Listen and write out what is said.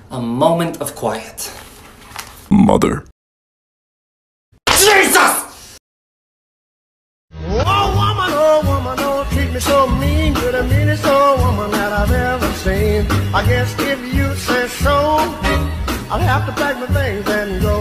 a moment of quiet. Mother. Jesus! Oh woman, oh, treat me so mean. You're the meanest old woman that I've ever seen. I guess if you say so, I'll have to pack my things and go.